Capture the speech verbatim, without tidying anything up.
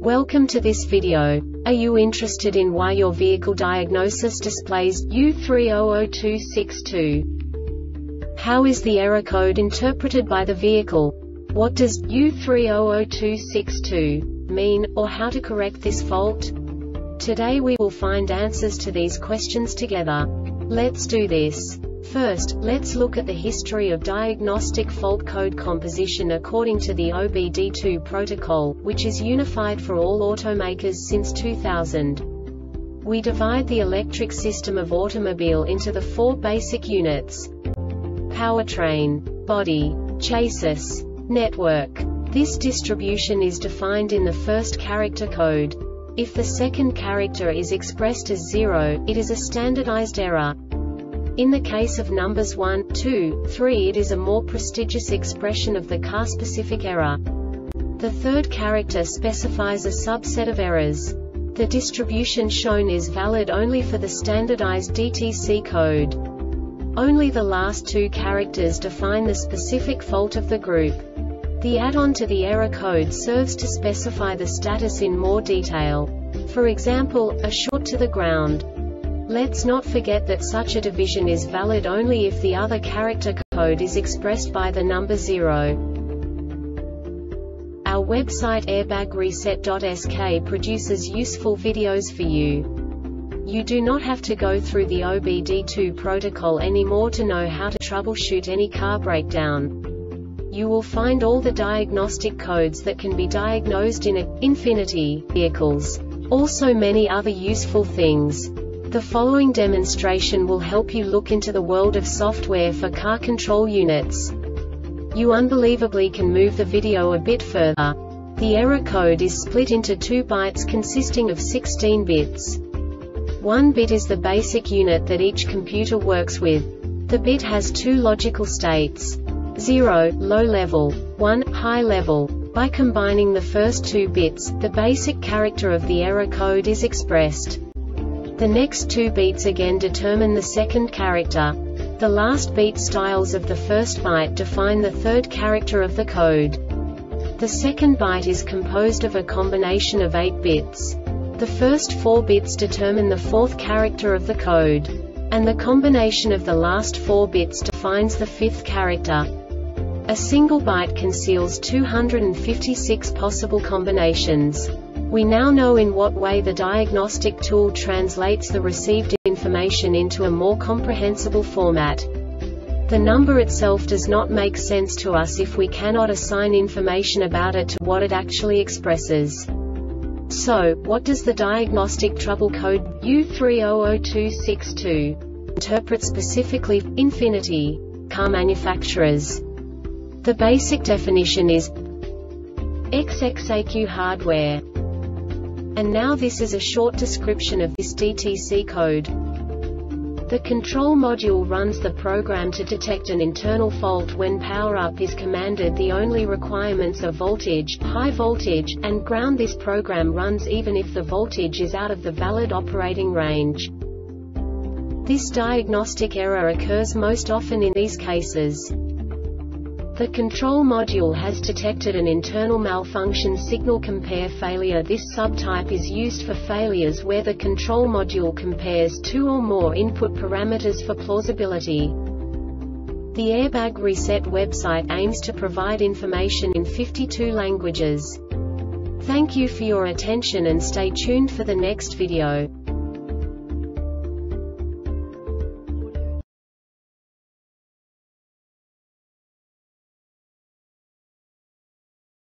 Welcome to this video. Are you interested in why your vehicle diagnosis displays U three zero zero two six two? How is the error code interpreted by the vehicle? What does U three zero zero two six two mean, or how to correct this fault? Today we will find answers to these questions together. Let's do this. First, let's look at the history of diagnostic fault code composition according to the O B D two protocol, which is unified for all automakers since two thousand. We divide the electric system of automobile into the four basic units: powertrain, body, chassis, network. This distribution is defined in the first character code. If the second character is expressed as zero, it is a standardized error. In the case of numbers one, two, three, it is a more prestigious expression of the car-specific error. The third character specifies a subset of errors. The distribution shown is valid only for the standardized D T C code. Only the last two characters define the specific fault of the group. The add-on to the error code serves to specify the status in more detail. For example, a short to the ground. Let's not forget that such a division is valid only if the other character code is expressed by the number zero. Our website airbag reset dot S K produces useful videos for you. You do not have to go through the O B D two protocol anymore to know how to troubleshoot any car breakdown. You will find all the diagnostic codes that can be diagnosed in a Infiniti vehicles. Also many other useful things. The following demonstration will help you look into the world of software for car control units. You unbelievably can move the video a bit further. The error code is split into two bytes consisting of sixteen bits. One bit is the basic unit that each computer works with. The bit has two logical states: zero, low level, one, high level. By combining the first two bits, the basic character of the error code is expressed. The next two beats again determine the second character. The last beat styles of the first byte define the third character of the code. The second byte is composed of a combination of eight bits. The first four bits determine the fourth character of the code. And the combination of the last four bits defines the fifth character. A single byte conceals two hundred fifty-six possible combinations. We now know in what way the diagnostic tool translates the received information into a more comprehensible format. The number itself does not make sense to us if we cannot assign information about it to what it actually expresses. So, what does the diagnostic trouble code U three zero zero two six two interpret specifically for Infiniti car manufacturers? The basic definition is X X A Q hardware. And now this is a short description of this D T C code. The control module runs the program to detect an internal fault when power-up is commanded. The only requirements are voltage, high voltage, and ground. This program runs even if the voltage is out of the valid operating range. This diagnostic error occurs most often in these cases. The control module has detected an internal malfunction signal compare failure. This subtype is used for failures where the control module compares two or more input parameters for plausibility. The Airbag Reset website aims to provide information in fifty-two languages. Thank you for your attention and stay tuned for the next video.